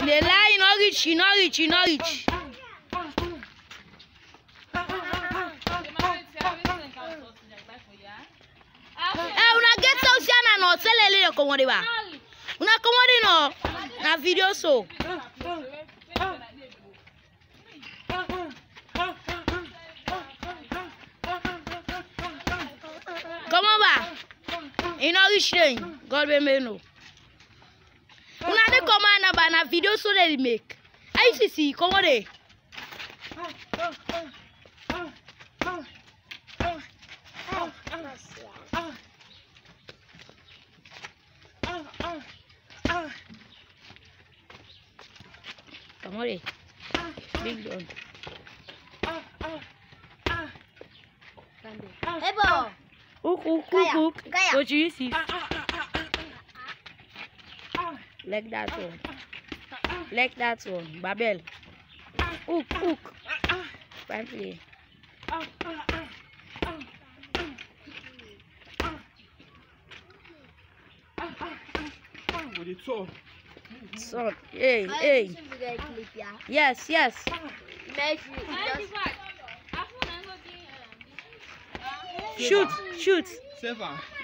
They lie, you not reach, you not reach, you not reach. Una get social no selele komode ba. Una komode no na video so. Come on ba. You know reach them. God be me know. Una de command ba na video so they make. ICC komode. Come on, big dog. Ebo. Hook. What you see? Like that one. Like that one. Babel. Hook. Fine play. Son, hey. Yes. Shoot. Seven.